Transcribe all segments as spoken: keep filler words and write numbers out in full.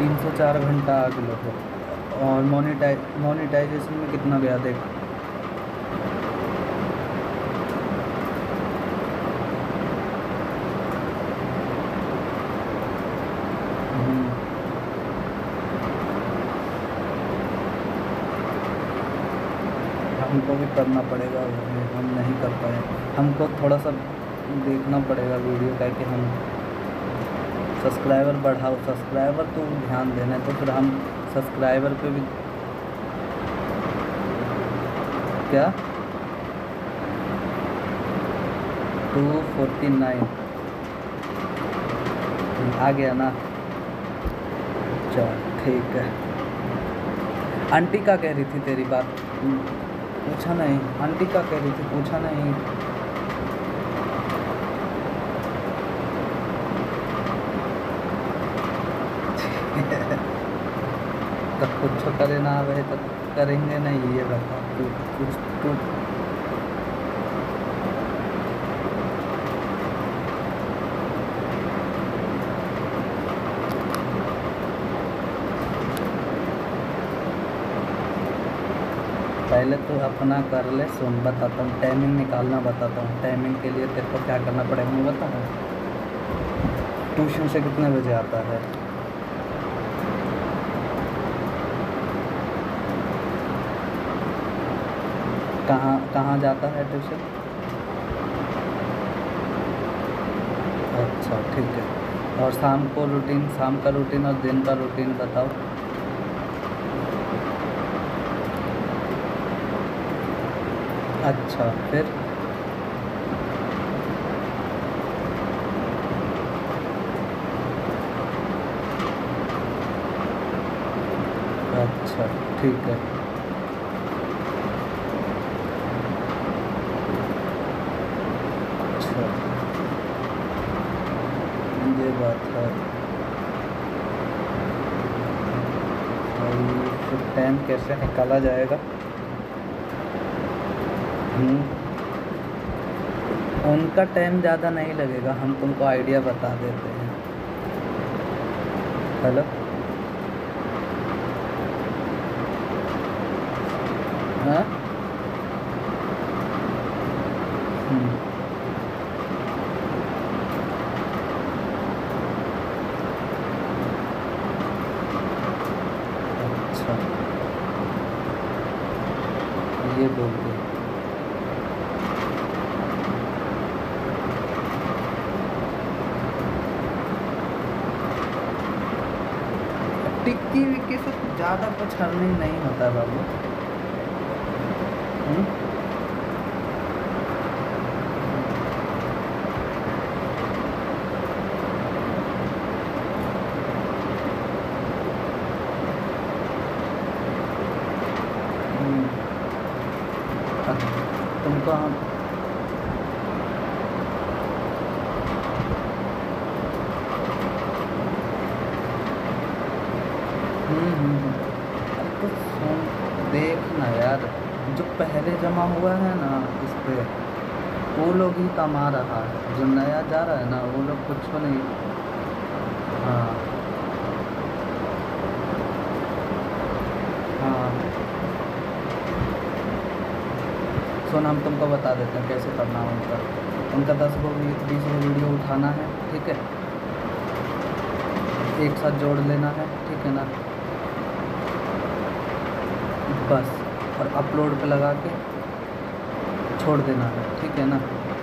तीन सौ चार घंटा आग लो हो। और मोनेटाइज मोनेटाइजेशन में कितना गया देख। हम्म, हमको भी करना पड़ेगा, हम नहीं कर पाए। हमको थोड़ा सा देखना पड़ेगा वीडियो का कि हम सब्सक्राइबर बढ़ाओ। सब्सक्राइबर तो ध्यान देना है, तो फिर हम सब्सक्राइबर पे भी क्या टू फोर्टी नाइन आ गया ना। चल ठीक है। आंटी का कह रही थी तेरी बात पूछा नहीं। आंटी का कह रही थी पूछा नहीं। तब कुछ करे ना वह तो करेंगे नहीं, ये बता तू कुछ तू। पहले तो अपना कर ले, सुन बताता हूँ। टाइमिंग निकालना बताता हूँ। टाइमिंग के लिए तेरे को क्या करना पड़ेगा मैं बताऊँ। ट्यूशन से कितने बजे आता है? कहाँ कहाँ जाता है ट्यूशन? अच्छा ठीक है। और शाम को रूटीन, शाम का रूटीन और दिन का रूटीन बताओ। अच्छा फिर अच्छा ठीक है। अच्छा ये बात है। भाई फिर टाइम कैसे निकाला जाएगा? हम्म, उनका टाइम ज़्यादा नहीं लगेगा, हम तुमको आइडिया बता देते हैं। हेलो। हाँ। हम्म, अच्छा ये बोल दे। टिक्की विक्की से ज़्यादा कुछ अर्निंग नहीं होता बाबू। हम्म, हम्म, अब तुमको हम हम्म, हम्म, हम्म। अरे तो सुन, देख ना यार, जो पहले जमा हुआ है ना इस पे, वो लोग ही कमा रहा है। जो नया जा रहा है ना वो लोग कुछ नहीं। हाँ हाँ। सुन हम तुमको बता देते हैं कैसे करना है उनका। उनका दस गो बीस गो वीडियो उठाना है, ठीक है, एक साथ जोड़ लेना है, ठीक है ना, बस। और अपलोड पे लगा के छोड़ देना है, ठीक है ना।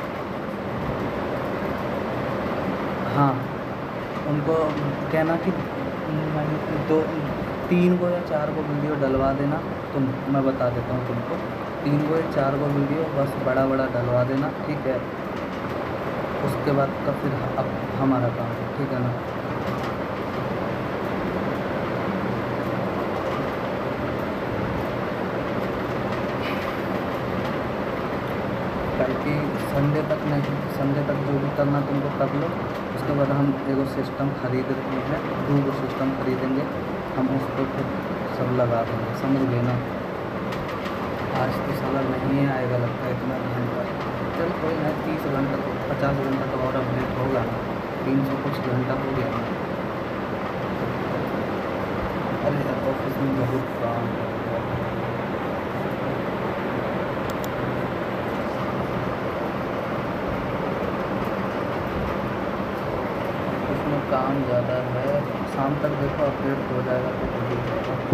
हाँ उनको कहना कि मैं- दो तीन गो या चार गो वीडियो डलवा देना। तुम मैं बता देता हूँ तुमको, तीन गो या चार गो वीडियो बस बड़ा बड़ा डलवा देना, ठीक है। उसके बाद का फिर अब हमारा काम है, ठीक है ना। कल की संडे तक नहीं, संडे तक जो भी करना तुमको कर लो। उसके बाद हम एगो सिस्टम खरीद रहे हैं, दो गो सिस्टम खरीदेंगे हम, उस पर फिर सब लगा देंगे, समझ गए ना। आज तो साला नहीं आएगा लगता है इतना घंटा। चल कोई नहीं, तीस घंटा तो पचास घंटा तो और अपडेट होगा ना। तीन सौ कुछ घंटा हो गया ना। अरे यार ऑफिस में बहुत काम है। ऑफिस में काम ज़्यादा है, शाम तक देखो अपडेट हो जाएगा तो जल्दी होगा।